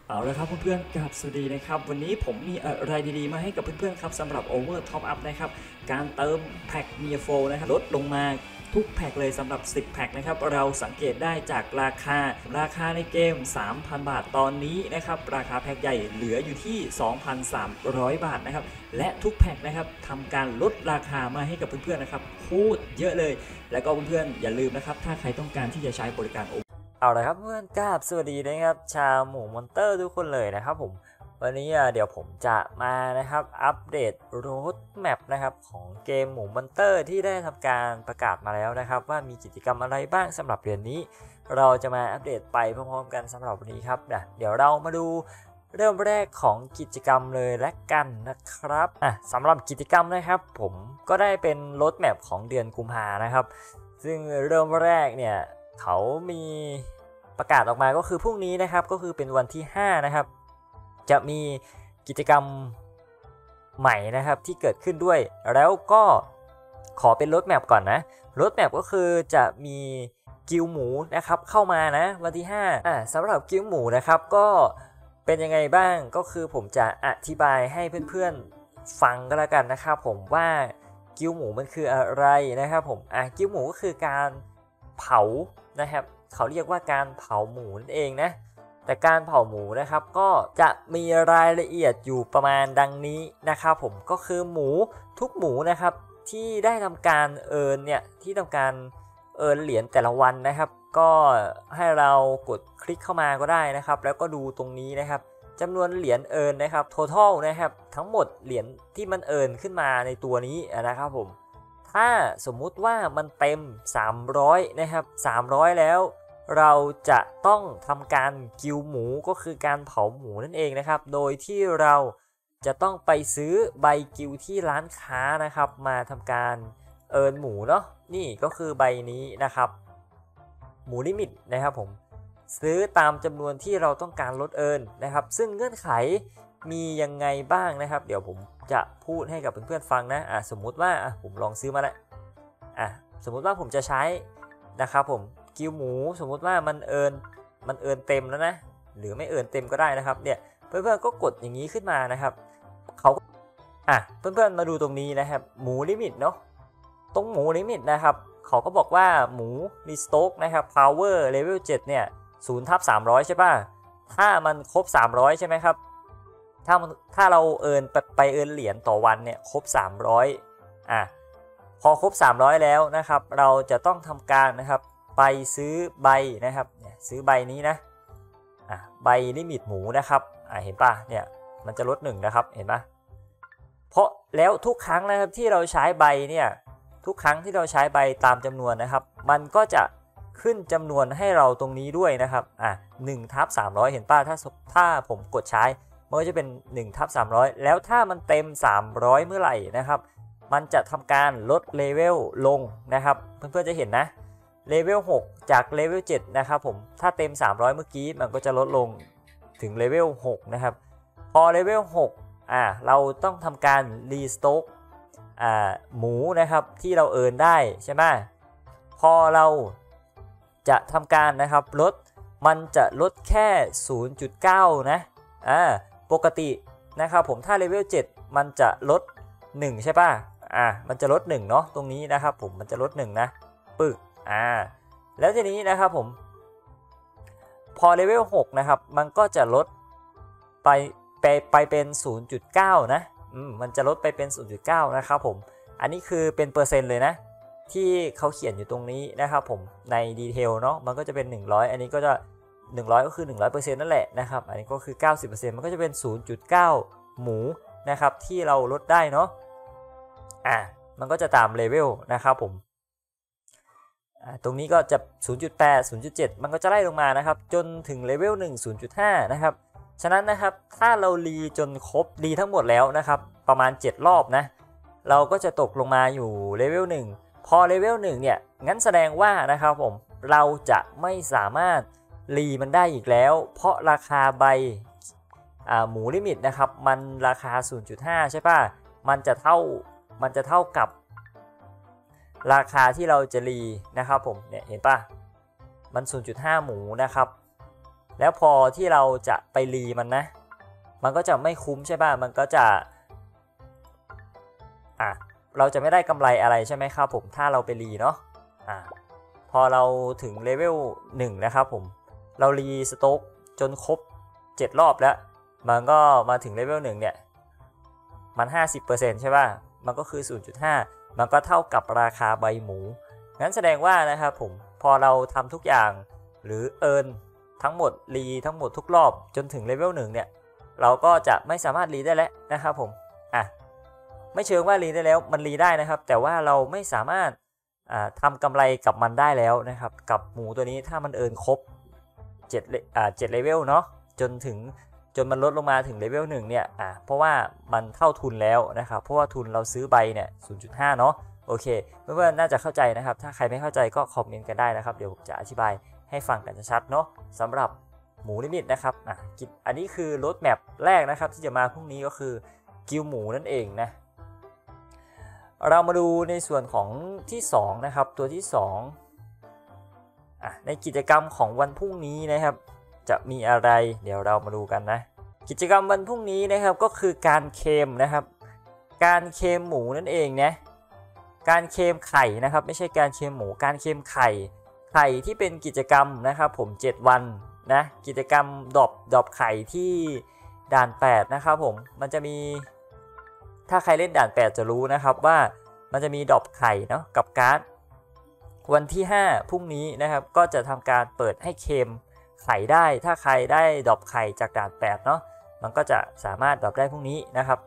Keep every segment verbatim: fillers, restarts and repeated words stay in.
เอาละครับเพื่อนๆกับสวัสดีนะครับวันนี้ผมมีอะไรดีๆมาให้กับเพื่อนๆครับสำหรับ Over Top Up นะครับการเติมแพ็คเมียโฟนะครับลดลงมาทุกแพ็คเลยสำหรับสิบแพ็คนะครับเราสังเกตได้จากราคาราคาในเกม สามพัน บาทตอนนี้นะครับราคาแพ็คใหญ่เหลืออยู่ที่ สองพันสามร้อย บาทนะครับและทุกแพ็คนะครับทำการลดราคามาให้กับเพื่อนๆนะครับพูดเยอะเลยแล้วก็เพื่อนๆอย่าลืมนะครับถ้าใครต้องการที่จะใช้บริการเอาละครับเพื่อนกราบสวัสดีนะครับชาวหมูมอนเตอร์ทุกคนเลยนะครับผมวันนี้เดี๋ยวผมจะมานะครับอัปเดตโรดแมปนะครับของเกมหมูมอนเตอร์ที่ได้ทำการประกาศมาแล้วนะครับว่ามีกิจกรรมอะไรบ้างสำหรับเดือนนี้เราจะมาอัปเดตไปพร้อมๆกันสำหรับวันนี้ครับเดี๋ยวเรามาดูเริ่มแรกของกิจกรรมเลยและกันนะครับอ่ะสำหรับกิจกรรมนะครับผมก็ได้เป็นโรดแมปของเดือนกุมภานะครับซึ่งเริ่มแรกเนี่ยเขามีประกาศออกมาก็คือพรุ่งนี้นะครับก็คือเป็นวันที่ห้านะครับจะมีกิจกรรมใหม่นะครับที่เกิดขึ้นด้วยแล้วก็ขอเป็นโรดแมปก่อนนะโรดแมปก็คือจะมีกิลหมูนะครับเข้ามานะวันที่ห้าอ่าสำหรับกิลหมูนะครับก็เป็นยังไงบ้างก็คือผมจะอธิบายให้เพื่อนๆฟังก็แล้วกันนะครับผมว่ากิลหมูมันคืออะไรนะครับผมอ่ะกิลหมูก็คือการเผานะครับเขาเรียกว่าการเผาหมูนั่นเองนะแต่การเผาหมูนะครับก็จะมีรายละเอียดอยู่ประมาณดังนี้นะครับผมก็คือหมูทุกหมูนะครับที่ได้ทำการเอิร์นเนี่ยที่ทำการเอิร์นเหรียญแต่ละวันนะครับก็ให้เรากดคลิกเข้ามาก็ได้นะครับแล้วก็ดูตรงนี้นะครับจำนวนเหรียญเอิร์นนะครับ total นะครับทั้งหมดเหรียญที่มันเอิร์นขึ้นมาในตัวนี้นะครับผมถ้าสมมุติว่ามันเต็มสามร้อยนะครับสามร้อยแล้วเราจะต้องทำการกิลหมูก็คือการเผาหมูนั่นเองนะครับโดยที่เราจะต้องไปซื้อใบกิลที่ร้านค้านะครับมาทำการเอิร์นหมูเนาะนี่ก็คือใบนี้นะครับหมูลิมิตนะครับผมซื้อตามจำนวนที่เราต้องการลดเอิร์นนะครับซึ่งเงื่อนไขมียังไงบ้างนะครับเดี๋ยวผมจะพูดให้กับเพื่อนๆฟังนะอ่ะสมมุติว่าอ่ะผมลองซื้อมาแล้วอ่ะสมมุติว่าผมจะใช้นะครับผมกิลหมูสมมุติว่ามันเอิร์นมันเอิร์นเต็มแล้วนะหรือไม่เอิร์นเต็มก็ได้นะครับเนี่ยเพื่อนๆก็กดอย่างนี้ขึ้นมานะครับเขาอ่ะเพื่อนๆมาดูตรงนี้นะครับหมูลิมิตเนาะตรงหมูลิมิตนะครับเขาก็บอกว่าหมูรีสต็อกนะครับ power level เจ็ดเนี่ยศูนย์ทับสามร้อยใช่ป่ะถ้ามันครบสามร้อยใช่ไหมครับถ้าถ้าเราเอิร์นไปไปเอิร์นเหรียญต่อวันเนี่ยครบสามร้อยอ่ะพอครบสามร้อยแล้วนะครับเราจะต้องทำการนะครับไปซื้อใบนะครับเนี่ยซื้อใบนี้นะอ่ะใบลิมิตหมูนะครับอ่ะเห็นป่ะเนี่ยมันจะลดหนึ่งนะครับเห็นป่ะเพราะแล้วทุกครั้งนะครับที่เราใช้ใบเนี่ยทุกครั้งที่เราใช้ใบตามจำนวนนะครับมันก็จะขึ้นจำนวนให้เราตรงนี้ด้วยนะครับอ่ะหนึ่งทับสามร้อยเห็นป่ะถ้าถ้าผมกดใช้มันก็จะเป็นหนึ่งทับสามร้อยแล้วถ้ามันเต็มสามร้อยเมื่อไหร่นะครับมันจะทำการลดเลเวลลงนะครับเพื่อนๆจะเห็นนะเลเวลหกจากเลเวลเจ็ดนะครับผมถ้าเต็มสามร้อยเมื่อกี้มันก็จะลดลงถึงเลเวลหกนะครับพอเลเวลหกอ่าเราต้องทำการรีสต็อกอ่าหมูนะครับที่เราเอิร์นได้ใช่ไหมพอเราจะทำการนะครับลดมันจะลดแค่ ศูนย์จุดเก้า นะอ่าปกตินะครับผมถ้าเลเวลเจ็ดมันจะลดหนึ่งใช่ป่ะอ่ามันจะลดหนึ่งเนาะตรงนี้นะครับผมมันจะลดหนึ่งนะปึกอ่าแล้วทีนี้นะครับผมพอเลเวลหกนะครับมันก็จะลดไปไปไปเป็น ศูนย์จุดเก้า นะอืมมันจะลดไปเป็น ศูนย์จุดเก้า นะครับผมอันนี้คือเป็นเปอร์เซ็นต์เลยนะที่เขาเขียนอยู่ตรงนี้นะครับผมในดีเทลเนาะมันก็จะเป็นหนึ่งร้อยอันนี้ก็จะหนึ่งร้อยก็คือ หนึ่งร้อยเปอร์เซ็นต์ นั่นแหละนะครับอันนี้ก็คือ เก้าสิบเปอร์เซ็นต์ มันก็จะเป็น ศูนย์จุดเก้า หมูนะครับที่เราลดได้เนาะอ่ะมันก็จะตามเลเวลนะครับผมตรงนี้ก็จะ ศูนย์จุดแปด ศูนย์จุดเจ็ด มันก็จะไล่ลงมานะครับจนถึงเลเวลหนึ่ง ศูนย์จุดห้า นะครับฉะนั้นนะครับถ้าเรารีจนครบรีทั้งหมดแล้วนะครับประมาณเจ็ดรอบนะเราก็จะตกลงมาอยู่เลเวลหนึ่งพอเลเวลหนึ่งเนี่ยงั้นแสดงว่านะครับผมเราจะไม่สามารถรีมันได้อีกแล้วเพราะราคาใบอ่าหมูลิมิตนะครับมันราคา ศูนย์จุดห้า ใช่ป่ะมันจะเท่ามันจะเท่ากับราคาที่เราจะรีนะครับผมเนี่ยเห็นป่ะมัน ศูนย์จุดห้า หมูนะครับแล้วพอที่เราจะไปรีมันนะมันก็จะไม่คุ้มใช่ป่ะมันก็จะอ่ะเราจะไม่ได้กำไรอะไรใช่ไหมครับผมถ้าเราไปรีเนาะอ่ะพอเราถึงเลเวลหนึ่งนะครับผมเรารีสโต๊กจนครบเจ็ดรอบแล้วมันก็มาถึงเลเวลหนึ่งเนี่ยมัน ห้าสิบเปอร์เซ็นต์ ใช่ป่ะมันก็คือ ศูนย์จุดห้า มันก็เท่ากับราคาใบหมูงั้นแสดงว่านะครับผมพอเราทำทุกอย่างหรือเอิร์นทั้งหมดรีทั้งหมดทุกรอบจนถึงเลเวลหนึ่งเนี่ยเราก็จะไม่สามารถรีได้แล้วนะครับผมอ่ะไม่เชิงว่ารีได้แล้วมันรีได้นะครับแต่ว่าเราไม่สามารถอ่าทำกำไรกับมันได้แล้วนะครับกับหมูตัวนี้ถ้ามันเอิร์นครบเจ็ดอ่าเจ็ดเลเวลเนาะจนถึงจนมันลดลงมาถึงเลเวลหนึ่งเนี่ยอ่าเพราะว่ามันเท่าทุนแล้วนะครับเพราะว่าทุนเราซื้อใบเนี่ย ศูนย์จุดห้า เนาะโอเคเพื่อนๆน่าจะเข้าใจนะครับถ้าใครไม่เข้าใจก็คอมเมนต์กันได้นะครับเดี๋ยวผมจะอธิบายให้ฟังกันชัดๆเนาะสำหรับหมูลิมิตนะครับอ่ะอันนี้คือรถแมพแรกนะครับที่จะมาพรุ่งนี้ก็คือกิลหมูนั่นเองนะเรามาดูในส่วนของที่สองนะครับตัวที่สองอ่ะในกิจกรรมของวันพรุ่งนี้นะครับจะมีอะไรเดี๋ยวเรามาดูกันนะกิจกรรมวันพรุ่งนี้นะครับก็คือการเคลมนะครับการเคลมหมูนั่นเองนะการเคลมไข่นะครับไม่ใช่การเคลมหมูการเคลมไข่ไข่ที่เป็นกิจกรรมนะครับผมเจ็ดวันนะกิจกรรมดรอปดรอปไข่ที่ด่านแปดนะครับผมมันจะมีถ้าใครเล่นด่านแปดจะรู้นะครับว่ามันจะมีดรอปไข่เนาะกับการ์ดวันที่ห้าพรุ่งนี้นะครับก็จะทำการเปิดให้เคลมไข่ได้ถ้าใครได้ดรอปไข่จากด่านแปดเนาะมันก็จะสามารถดรอปได้พรุ่งนี้นะครับ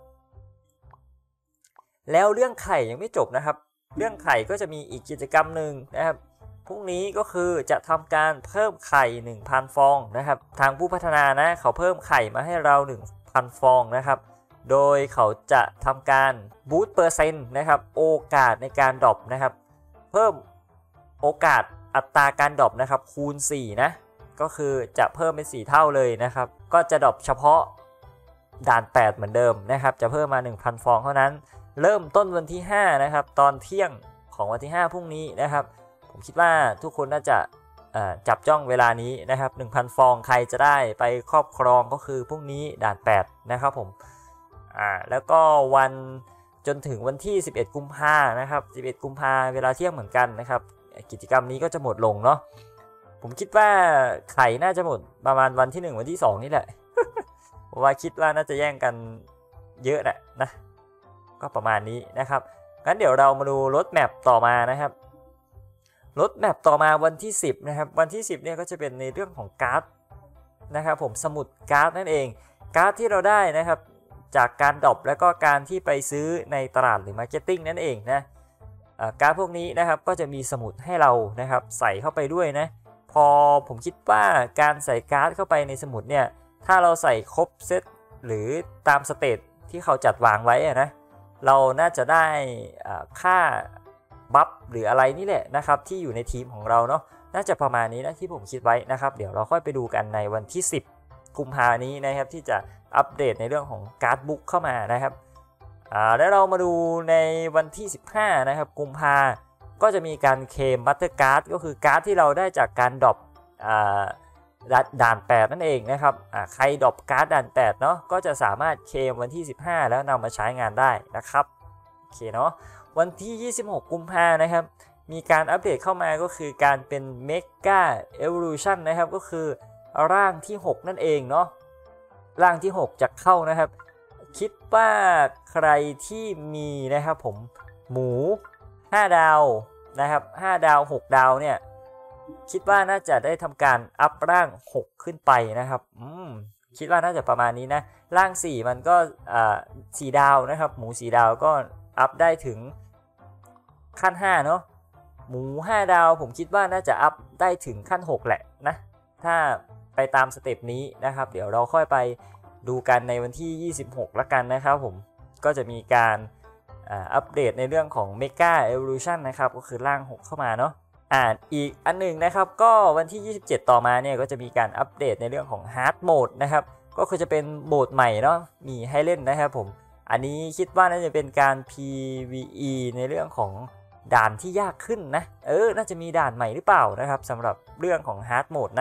แล้วเรื่องไข่ยังไม่จบนะครับเรื่องไข่ก็จะมีอีกกิจกรรมหนึ่งนะครับพรุ่งนี้ก็คือจะทำการเพิ่มไข่ หนึ่งพัน ฟองนะครับทางผู้พัฒนานะเขาเพิ่มไข่มาให้เรา หนึ่งพัน ฟองนะครับโดยเขาจะทำการบูสต์เปอร์เซ็นต์นะครับโอกาสในการดรอปนะครับเพิ่มโอกาสอัตราการดรอปนะครับคูณสี่นะก็คือจะเพิ่มเป็นสี่เท่าเลยนะครับก็จะดรอปเฉพาะด่านแปดเหมือนเดิมนะครับจะเพิ่มมา หนึ่งพัน ฟองเท่านั้นเริ่มต้นวันที่ห้านะครับตอนเที่ยงของวันที่ห้าพรุ่งนี้นะครับผมคิดว่าทุกคนน่าจะจับจ้องเวลานี้นะครับ หนึ่งพัน ฟองใครจะได้ไปครอบครองก็คือพรุ่งนี้ด่านแปดนะครับผมอ่าแล้วก็วันจนถึงวันที่สิบเอ็ดกุมภาพันธ์นะครับสิบเอ็ดกุมภาพันธ์เวลาเที่ยงเหมือนกันนะครับกิจกรรมนี้ก็จะหมดลงเนาะผมคิดว่าไข่น่าจะหมดประมาณวันที่หนึ่งวันที่สองนี่แหละ เพราะว่าคิดว่าน่าจะแย่งกันเยอะแหละนะก็ประมาณนี้นะครับงั้นเดี๋ยวเรามาดูรถแมพต่อมานะครับรถแมพต่อมาวันที่สิบนะครับวันที่สิบเนี่ยก็จะเป็นในเรื่องของการ์ดนะครับผมสมุดการ์ดนั่นเองการ์ดที่เราได้นะครับจากการดรอปแล้วก็การที่ไปซื้อในตลาดหรือมาร์เก็ตติ้งนั่นเองนะการ์ดพวกนี้นะครับก็จะมีสมุดให้เรานะครับใส่เข้าไปด้วยนะพอผมคิดว่าการใส่การ์ดเข้าไปในสมุดเนี่ยถ้าเราใส่ครบเซตหรือตามสเตจที่เขาจัดวางไว้นะเราน่าจะได้ค่าบัฟหรืออะไรนี่แหละนะครับที่อยู่ในทีมของเราเนาะน่าจะประมาณนี้นะที่ผมคิดไว้นะครับเดี๋ยวเราค่อยไปดูกันในวันที่สิบกุมภาพันธ์นี้นะครับที่จะอัปเดตในเรื่องของการ์ดบุ๊กเข้ามานะครับอ่าแล้วเรามาดูในวันที่สิบห้านะครับกุมภาก็จะมีการเคลมบัตเตอร์การ์ดก็คือการ์ดที่เราได้จากการดรอปอ่าด่านแปดนั่นเองนะครับอ่าใครดรอปการ์ดด่านแปดเนาะก็จะสามารถเคลมวันที่สิบห้าแล้วนำมาใช้งานได้นะครับโอเคเนาะวันที่ยี่สิบหกกุมภาพันธ์นะครับมีการอัปเดตเข้ามาก็คือการเป็น Mega Evolution นะครับก็คือร่างที่หกนั่นเองเนาะร่างที่หกจะเข้านะครับคิดว่าใครที่มีนะครับผมหมูห้าดาวนะครับห้าดาวหกดาวเนี่ยคิดว่าน่าจะได้ทำการอัพร่างหกขึ้นไปนะครับอืมคิดว่าน่าจะประมาณนี้นะร่างสี่มันก็อ่าสี่ดาวนะครับหมูสี่ดาวก็อัพได้ถึงขั้นห้าเนาะหมูห้าดาวผมคิดว่าน่าจะอัพได้ถึงขั้นหกแหละนะถ้าไปตามสเต็ปนี้นะครับเดี๋ยวเราค่อยไปดูกันในวันที่ยี่สิบหกละกันนะครับผมก็จะมีการอัปเดตในเรื่องของ Mega Evolution นะครับก็คือร่างหกเข้ามาเนาะอ่าอีกอันหนึ่งนะครับก็วันที่ยี่สิบเจ็ดต่อมาเนี่ยก็จะมีการอัปเดตในเรื่องของ Hard Mode นะครับก็คือจะเป็นโหมดใหม่เนาะมีให้เล่นนะครับผมอันนี้คิดว่าน่าจะเป็นการ พี วี อี ในเรื่องของด่านที่ยากขึ้นนะเออน่าจะมีด่านใหม่หรือเปล่านะครับสำหรับเรื่องของ Hard Mode นะ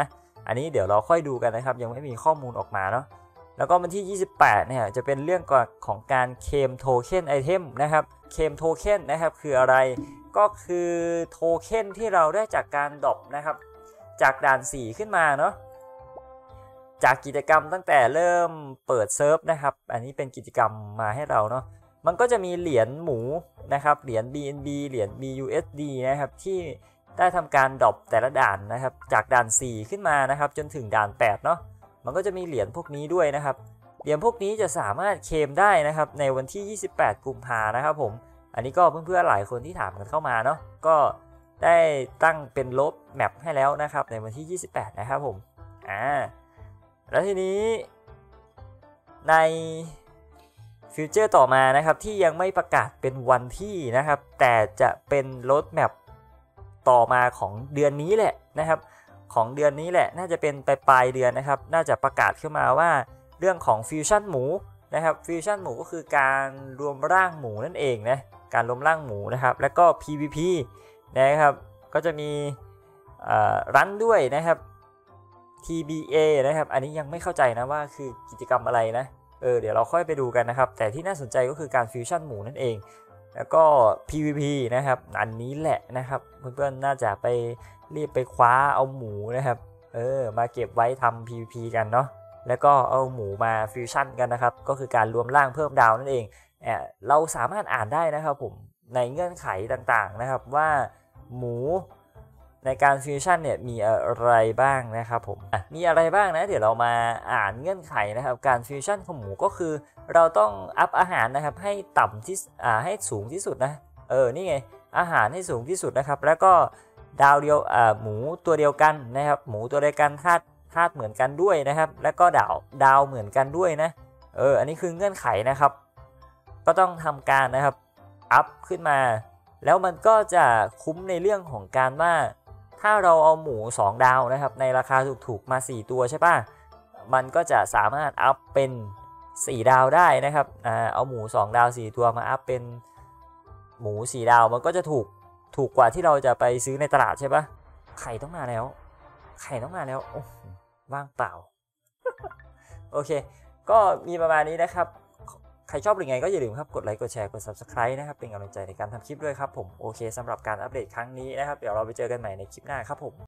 อันนี้เดี๋ยวเราค่อยดูกันนะครับยังไม่มีข้อมูลออกมาเนาะแล้วก็วันที่ยี่สิบแปดเนี่ยจะเป็นเรื่องของการเคลมโทเค็นไอเทมนะครับเคลมโทเค็นนะครับคืออะไรก็คือโทเค็นที่เราได้จากการดรอปนะครับจากด่านสี่ขึ้นมาเนาะจากกิจกรรมตั้งแต่เริ่มเปิดเซิร์ฟนะครับอันนี้เป็นกิจกรรมมาให้เราเนาะมันก็จะมีเหรียญหมูนะครับเหรียญ บี เอ็น บี เหรียญ บี ยู เอส ดี นะครับที่ได้ทำการดรอปแต่ละด่านนะครับจากด่านสี่ขึ้นมานะครับจนถึงด่านแปดเนาะมันก็จะมีเหรียญพวกนี้ด้วยนะครับเหรียญพวกนี้จะสามารถเคลมได้นะครับในวันที่ยี่สิบแปดกุมภาพันธ์นะครับผมอันนี้ก็เพื่อนๆหลายคนที่ถามกันเข้ามาเนาะก็ได้ตั้งเป็นลบแมปให้แล้วนะครับในวันที่ยี่สิบแปดนะครับผมอ่าแล้วทีนี้ในฟิวเจอร์ต่อมานะครับที่ยังไม่ประกาศเป็นวันที่นะครับแต่จะเป็นรถแมปต่อมาของเดือนนี้แหละนะครับของเดือนนี้แหละน่าจะเป็นปลายปลายเดือนนะครับน่าจะประกาศขึ้นมาว่าเรื่องของฟิวชั่นหมูนะครับฟิวชั่นหมูก็คือการรวมร่างหมูนั่นเองนะการรวมร่างหมูนะครับแล้วก็ พี วี พี นะครับก็จะมีรันด้วยนะครับ ที บี เอ นะครับอันนี้ยังไม่เข้าใจนะว่าคือกิจกรรมอะไรนะเออเดี๋ยวเราค่อยไปดูกันนะครับแต่ที่น่าสนใจก็คือการฟิวชั่นหมูนั่นเองแล้วก็ พี วี พี นะครับอันนี้แหละนะครับเพื่อนๆน่าจะไปรีบไปคว้าเอาหมูนะครับเออมาเก็บไว้ทำ พี วี พี กันเนาะแล้วก็เอาหมูมาฟิวชั่นกันนะครับก็คือการรวมร่างเพิ่มดาวนั่นเองเออเราสามารถอ่านได้นะครับผมในเงื่อนไขต่างๆนะครับว่าหมูในการฟิวชั่นเนี่ยมีอะไรบ้างนะครับผมมีอะไรบ้างนะเดี๋ยวเรามาอ่านเงื่อนไขนะครับการฟิวชั่นของหมูก็คือเราต้องอัพอาหารนะครับให้ต่ำที่อ่าให้สูงที่สุดนะเออนี่ไงอาหารให้สูงที่สุดนะครับแล้วก็ดาวเดียวอ่าหมูตัวเดียวกันนะครับหมูตัวเดียวกันธาตุธาตุเหมือนกันด้วยนะครับแล้วก็ดาวดาวเหมือนกันด้วยนะเอออันนี้คือเงื่อนไขนะครับก็ต้องทำการนะครับอัพขึ้นมาแล้วมันก็จะคุ้มในเรื่องของการว่าถ้าเราเอาหมูสองดาวนะครับในราคาถูกๆมาสี่ตัวใช่ป่ะมันก็จะสามารถอัพเป็นสี่ดาวได้นะครับอ่าเอาหมูสองดาวสี่ตัวมาอัพเป็นหมูสี่ดาวมันก็จะถูกถูกกว่าที่เราจะไปซื้อในตลาดใช่ป่ะไข่ต้องมาแล้วไข่ต้องมาแล้วโอ้ว่างเปล่า โอเคก็มีประมาณนี้นะครับใครชอบหรือไงก็อย่าลืมครับกดไลค์กดแชร์กด ซับสไครบ์ นะครับเป็นกำลังใจในการทำคลิปด้วยครับผมโอเคสำหรับการอัปเดตครั้งนี้นะครับเดี๋ยวเราไปเจอกันใหม่ในคลิปหน้าครับผม